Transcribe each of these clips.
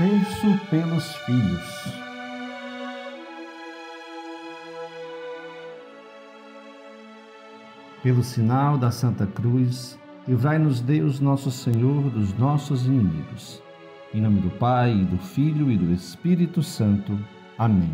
Terço pelos filhos. Pelo sinal da Santa Cruz, livrai-nos Deus nosso Senhor dos nossos inimigos. Em nome do Pai, e do Filho e do Espírito Santo. Amém.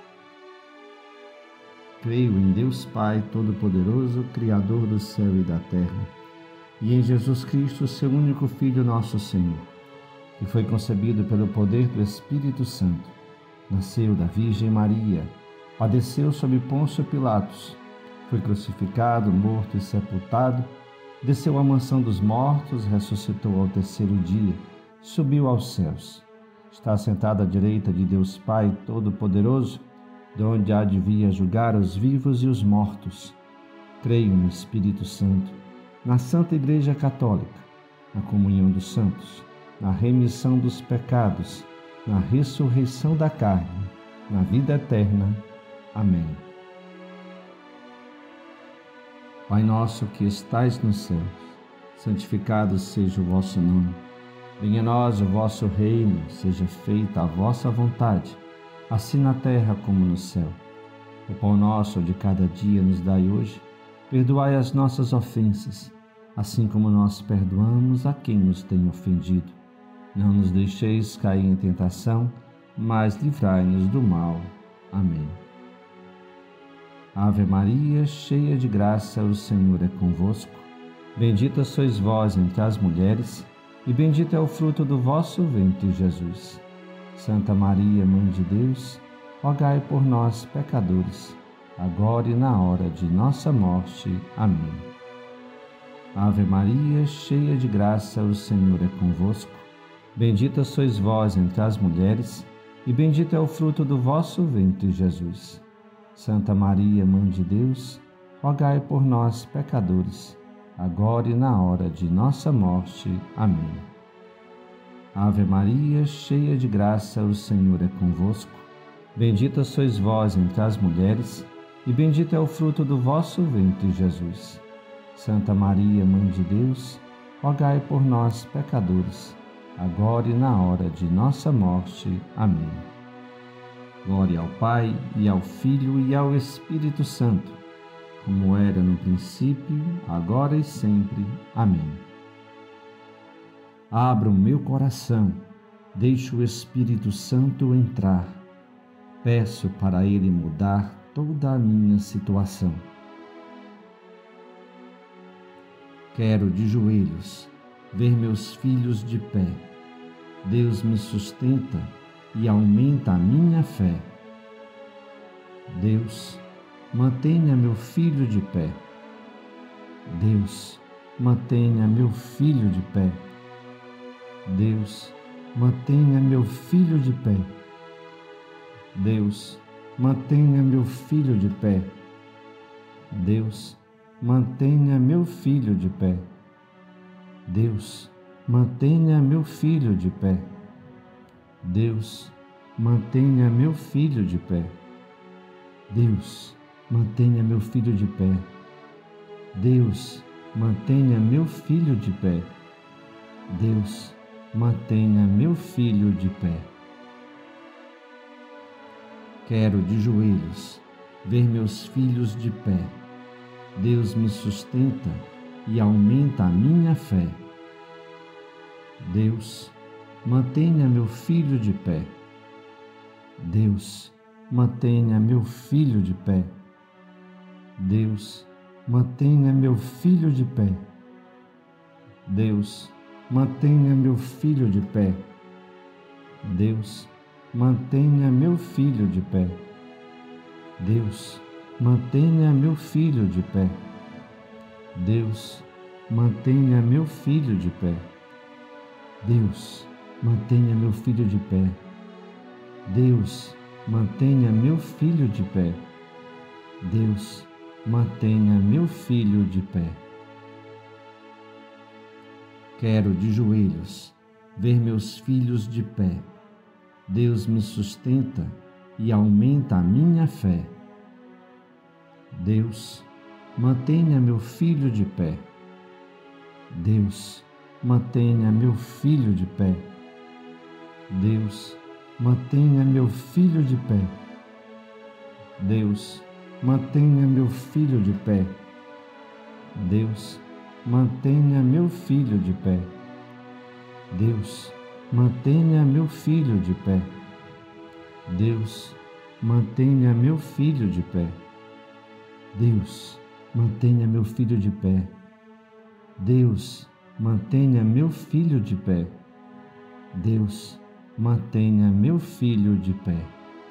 Creio em Deus Pai Todo-Poderoso, Criador do céu e da terra, e em Jesus Cristo, seu único Filho, nosso Senhor, que foi concebido pelo poder do Espírito Santo, nasceu da Virgem Maria, padeceu sob Pôncio Pilatos, foi crucificado, morto e sepultado, desceu à mansão dos mortos, ressuscitou ao terceiro dia, subiu aos céus, está sentado à direita de Deus Pai Todo-Poderoso, de onde há de vir a julgar os vivos e os mortos. Creio no Espírito Santo, na Santa Igreja Católica, na comunhão dos santos, na remissão dos pecados, na ressurreição da carne, na vida eterna. Amém. Pai nosso que estais nos céus, santificado seja o vosso nome. Venha a nós o vosso reino, seja feita a vossa vontade, assim na terra como no céu. O pão nosso de cada dia nos dai hoje. Perdoai as nossas ofensas, assim como nós perdoamos a quem nos tem ofendido. Não nos deixeis cair em tentação, mas livrai-nos do mal. Amém. Ave Maria, cheia de graça, o Senhor é convosco. Bendita sois vós entre as mulheres, e bendito é o fruto do vosso ventre, Jesus. Santa Maria, Mãe de Deus, rogai por nós, pecadores, agora e na hora de nossa morte. Amém. Ave Maria, cheia de graça, o Senhor é convosco. Bendita sois vós entre as mulheres, e bendito é o fruto do vosso ventre, Jesus. Santa Maria, Mãe de Deus, rogai por nós, pecadores, agora e na hora de nossa morte. Amém. Ave Maria, cheia de graça, o Senhor é convosco. Bendita sois vós entre as mulheres, e bendito é o fruto do vosso ventre, Jesus. Santa Maria, Mãe de Deus, rogai por nós, pecadores, agora e na hora de nossa morte. Amém. Glória ao Pai, e ao Filho, e ao Espírito Santo, como era no princípio, agora e sempre. Amém. Abra o meu coração, deixe o Espírito Santo entrar. Peço para Ele mudar toda a minha situação. Quero de joelhos ver meus filhos de pé. Deus me sustenta e aumenta a minha fé. Deus, mantenha meu filho de pé. Deus, mantenha meu filho de pé. Deus, mantenha meu filho de pé. Deus, mantenha meu filho de pé. Deus, mantenha meu filho de pé. Deus, mantenha meu filho de pé. Deus, mantenha meu filho de pé. Deus, mantenha meu filho de pé. Deus, mantenha meu filho de pé. Deus, mantenha meu filho de pé. Quero de joelhos ver meus filhos de pé. Deus me sustenta e aumenta a minha fé. Deus, mantenha meu filho de pé. Deus, mantenha meu filho de pé. Deus, mantenha meu filho de pé. Deus, mantenha meu filho de pé. Deus, mantenha meu filho de pé. Deus, mantenha meu filho de pé. Deus, mantenha meu filho de pé. Deus, mantenha meu filho de pé. Deus, mantenha meu filho de pé. Deus, mantenha meu filho de pé. Quero de joelhos ver meus filhos de pé. Deus me sustenta e aumenta a minha fé. Deus, mantenha meu filho de pé. Deus, mantenha meu filho de pé. Deus, mantenha meu filho de pé. Deus, mantenha meu filho de pé. Deus, mantenha meu filho de pé. Deus, mantenha meu filho de pé. Deus, mantenha meu filho de pé. Deus, mantenha meu filho de pé. Deus, mantenha meu filho de pé. Deus, mantenha meu filho de pé.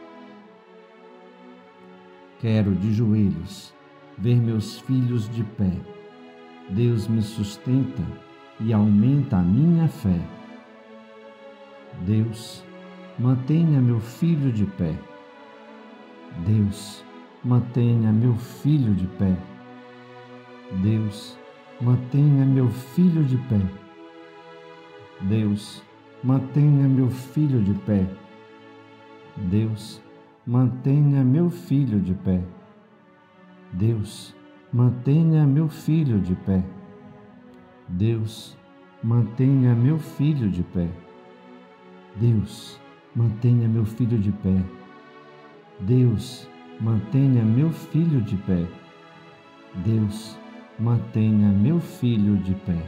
Quero de joelhos ver meus filhos de pé. Deus me sustenta e aumenta a minha fé. Deus, mantenha meu filho de pé. Deus, mantenha meu filho de pé. Deus, mantenha meu filho de pé. Deus, mantenha meu filho de pé. Deus, mantenha meu filho de pé. Deus, mantenha meu filho de pé. Deus, mantenha meu filho de pé. Deus, mantenha meu filho de pé. Deus, mantenha meu filho de pé. Deus, mantenha meu filho de pé.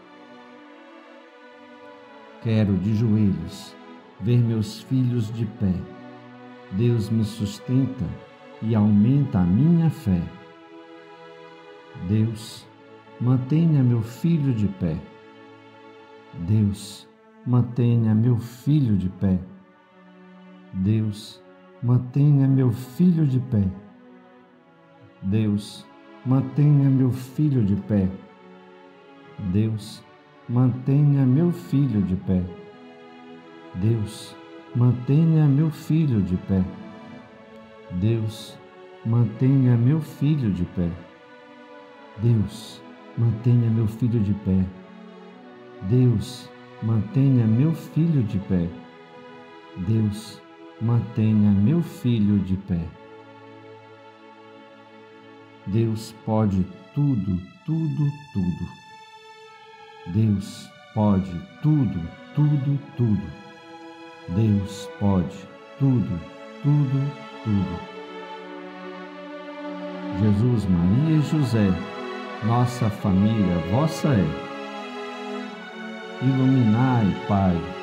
Quero de joelhos ver meus filhos de pé. Deus me sustenta e aumenta a minha fé. Deus, mantenha meu filho de pé. Deus, mantenha meu filho de pé. Deus, mantenha meu filho de pé. Deus, mantenha meu filho de pé. Deus, mantenha meu filho de pé. Deus, mantenha meu filho de pé. Deus, mantenha meu filho de pé. Deus, mantenha meu filho de pé. Deus, mantenha meu filho de pé. Deus, mantenha meu filho de pé. Deus pode tudo, tudo, tudo. Deus pode tudo, tudo, tudo. Deus pode tudo, tudo, tudo. Jesus, Maria e José, nossa família vossa é. Iluminai, Pai,